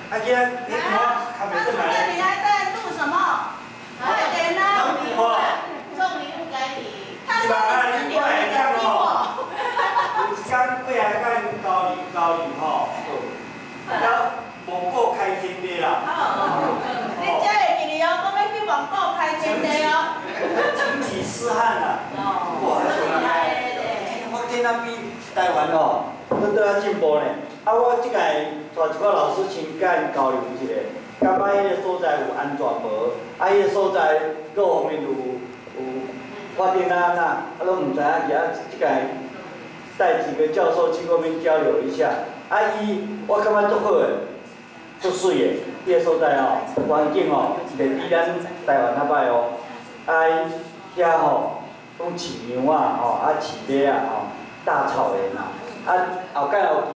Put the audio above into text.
啊，今仔你看看袂转来。 你还在录什么？快点啊！ 送礼物给你。 他说你是留一个给我。 有一天过来甲因交流吼，了无过开天地啦。 你这会记哩哦，我要去网购开天地哦。 成吉思汗啦。哇， 厉害嘞！ 我见咱比台湾哦，都在进步呢。啊，我即届带一个老师先甲因交流一下，感觉迄个所在有安全无？啊，迄个所在各方面有发展啊，拢唔知影，其实即届带几个教授去嗰边交流一下。啊，我感觉足好诶，足水诶，迄个所在哦，环境哦，袂比咱台湾较歹哦。啊，遐吼，讲饲羊啊，吼，啊饲马啊，吼，大草原啊，啊后盖有。